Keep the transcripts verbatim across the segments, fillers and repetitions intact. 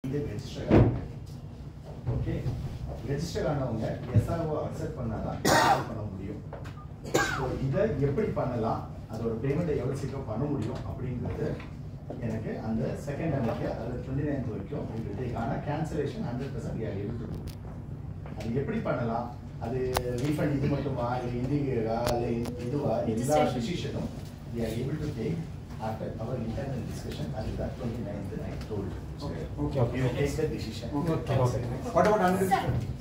இது ரெஜிஸ்டர் ஆகுங்க. Okay, register ஆனவங்க எஸ்ஆர்ஓ அக்செப்ட் பண்ணாதான் பண்ண முடியும். ஸோ இதை எப்படி பண்ணலாம், அதோட பேமெண்ட்டை எவ்வளோ சீக்கிரம் பண்ண முடியும் அப்படிங்கிறது எனக்கு அந்த செகண்ட் அன்னைக்கு அதில் டுவெண்ட்டி நைன்த் வரைக்கும் உங்களுக்கு. ஆனால் கேன்சலேஷன் ஹண்ட்ரட் பர்சன்ட் ஏபிள். அது எப்படி பண்ணலாம், அது ரீஃபண்ட் இது மட்டுமா இல்லை இண்டிகா இல்லை இதுவா, எல்லா டிசிஷனும் we are able to take after our internal discussion and that twenty-ninth I told you. Okay. Okay. We will take the decision. Okay. Okay. What about under?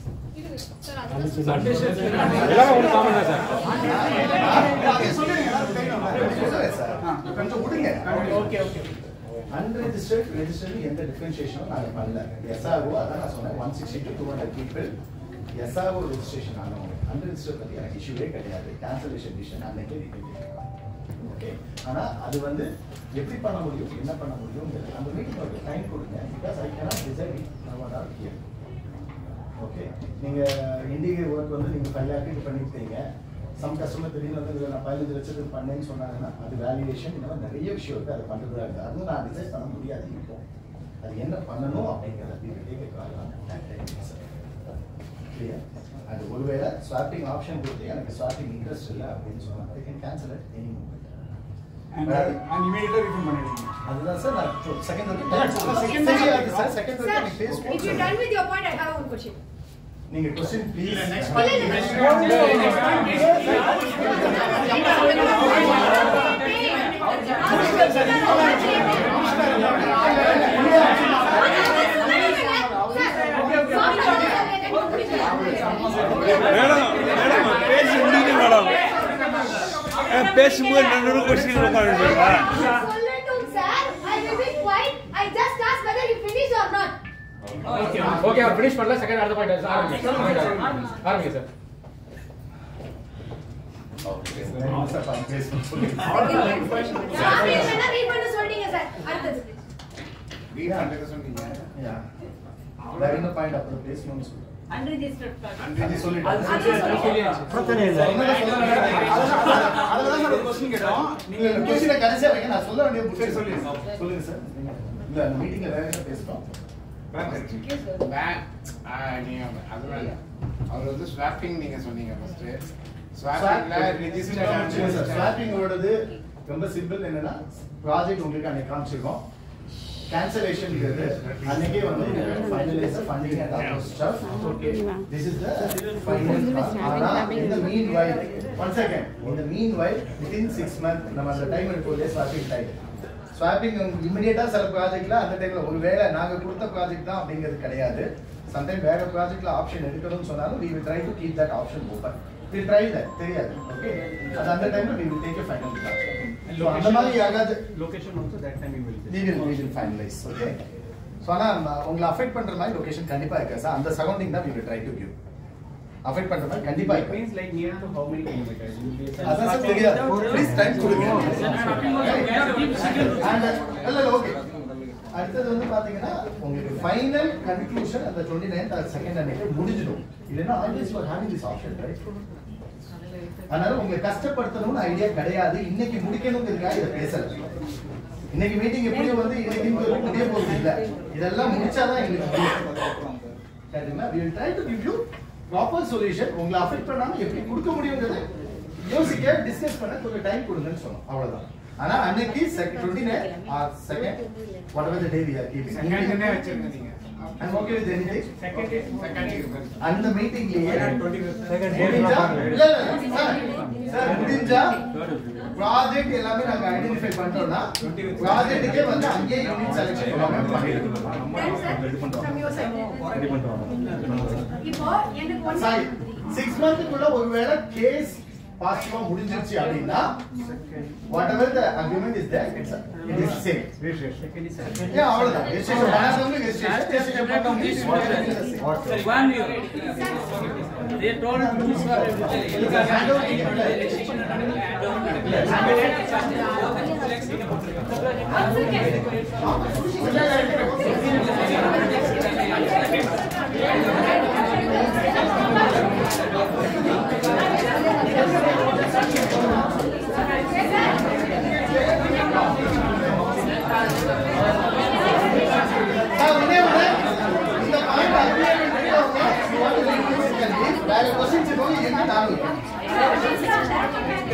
Unregistered, registered, எந்த டிஃபரன்ஷியேஷனும் நாங்கள் பண்ணல. எஸ்ஆர்ஓ அதான் நான் சொன்னேன், one sixty to two hundred people SRO registration ஆனவங்க. Unregistered பற்றி எனக்கு இஷ்யூவே கிடையாது. கேன்சலேஷன் டிசிஷன் அன்னைக்கே ஓகே. ஆனால் அது வந்து எப்படி பண்ண முடியும், என்ன பண்ண முடியும், அந்த மீட்டிங் ஒரு டைம் கொடுங்க. Because I cannot decide now here. Okay, நீங்கள் இண்டிகேட் ஒர்க் வந்து நீங்கள் ஃபைவ் லேக் இது பண்ணியிருக்கீங்க. சம் கஸ்டமர் திடீர்னு வந்து இதில் நான் பதினஞ்சு லட்சத்துக்கு பண்ணேன்னு சொன்னாங்கன்னா அது வேல்யூவேஷன் இந்த மாதிரி நிறைய விஷயம் இருக்குது, அதை பண்ணுறதா இருக்குது. அதுவும் நான் டிசைட் பண்ண முடியாது. இப்போ அது என்ன பண்ணணும் அப்படிங்கிறத டேக் காரணம் கிளியர். அது ஒருவேளை ஸ்வாப்பிங் ஆப்ஷன் கொடுத்து எனக்கு ஸ்வாப்பிங் இன்ட்ரெஸ்ட் இல்லை அப்படின்னு சொன்னால் I can cancel it any moment. And and immediately refund பண்ணிடுங்க. அதுதான் சார் நான் செகண்ட் வந்து செகண்ட் சார் செகண்ட் வந்து எனக்கு phase If you done with your point, I have one question. நீங்க question please Next point. Next point. Madam madam பேசி முடியுது madam. பேசும்போது நடுவுல क्वेश्चन உட்கார்ந்துருக்கா? சொல்லட்டும் sir. I will be quiet. I just asked whether you finish or not. Okay, okay, finish பண்ணல. Second அடுத்த point sir. ஆரம்பிங்க சார். ஓகே சார் சார் பேஸ் சொல்லுங்க. சார் என்ன ரீட் பண்ண சொல்றீங்க சார்? அடுத்து ரீட் பண்றது சொன்னீங்க. யா வேற என்ன பாயிண்ட் அப்புறம் பேசணும்னு சொல்லுங்க. unregistered part. அன்றைக்கு சொல்லிட்டு பிரச்சனை இல்ல. அதனால தான் ஒரு क्वेश्चन கேட்டோம். நீங்க क्वेश्चन கடைசியா வைங்க, நான் சொல்ல வேண்டிய புக் சொல்லுங்க. சொல்லுங்க சார். இல்ல அந்த மீட்டிங்ல வேற என்ன பேசணும்? பேங்க் நீங்க அதுதான் அவர் வந்து ஸ்வாப்பிங் நீங்க சொன்னீங்க ஃபர்ஸ்ட். ஸ்வாப்பிங்ல ரெஜிஸ்டர் ஸ்வாப்பிங் ஓடுது ரொம்ப சிம்பிள். என்னன்னா ப்ராஜெக்ட் உங்களுக்கு அன்னைக்கு காமிச்சிருக்கோம். cancellation is அன்னைக்கே வந்து finalize funding and other stuff. Okay, this is the final part. ஆனா in the meanwhile, one second, in the meanwhile within six months நம்ம அந்த டைம் எடுக்கோலே swapping time. swapping immediate சில ப்ராஜெக்ட்ல அந்த டைம்ல ஒருவேளை நாங்க கொடுத்த ப்ராஜெக்ட் தான் அப்படிங்கிறது கிடையாது. sometime வேற ப்ராஜெக்ட்ல ஆப்ஷன் எடுக்கணும்னு சொன்னாலும் we will try to keep that option open. we will try that தெரியாது. ஓகே, அது அந்த டைம்ல we will take a final call. So அந்த மாதிரி ஆகாது. location also that time we will we will we will finalize. Okay, so ஆனா உங்களை affect பண்ற மாதிரி லொகேஷன் கண்டிப்பா இருக்கு சார். அந்த சரௌண்டிங் தான் we will try to give. Affect பண்ற மாதிரி கண்டிப்பா இருக்கு. means like near to how many kilometers will be அதான் சார் தெரியாது. ப்ளீஸ் டைம் கொடுங்க. இல்ல இல்ல ஓகே. அடுத்தது வந்து பாத்தீங்கன்னா உங்களுக்கு ஃபைனல் கன்க்ளூஷன் அந்த twenty-ninth ஆர் செகண்ட் அன்னைக்கு முடிஞ்சிடும். இல்லனா always for having this option right. அதனால உங்களை கஷ்டப்படுத்தணும்னு ஐடியா கிடையாது. இன்னைக்கு முடிக்கணுங்கிறதுக்காக இதை பேசல. இன்னைக்கு மீட்டிங் எப்படியும் வந்து இன்னைக்கு முடிய போறது இல்ல. இதெல்லாம் முடிச்சாதான் எங்களுக்கு முடியும். சரிங்களா? we will try to give you proper solution. உங்களை அஃபெக்ட் பண்ணாம எப்படி கொடுக்க முடியும்ங்கிறது யோசிக்க டிஸ்கஸ் பண்ண கொஞ்சம் டைம் கொடுங்கன்னு சொன்னோம். அவ்வளவுதான். ஆனா அன்னைக்கு twenty-nine or second whatever the day we are keeping. second என்ன வச்சிருக்கீங்க நீங்க? I'm okay with anything. second day second day அந்த மீட்டிங்லயே second day இல்ல இல்ல சார் சார் முடிஞ்சா ப்ராஜெக்ட் எல்லாமே நாங்க ஐடென்டிஃபை பண்ணிட்டோம்னா ப்ராஜெக்ட்டுக்கே வந்து அங்கேயே யூனிட் செலக்ஷன் பண்ணிடுவோம். From your side. இப்போ எனக்கு one சாரி six monthக்குள்ள ஒருவேளை கேஸ் பாசிட்டிவா முடிஞ்சிருச்சு அப்படினா whatever the agreement is there it's it is same. second is yeah அவ்வளவுதான். ரெஜிஸ்ட்ரேஷன் பண்ணாதவங்க ரெஜிஸ்ட்ரேஷன் பண்ணவங்க Sir, one year. They told to for Ah, முடிச்சுக்கோங்க என்ன நானும்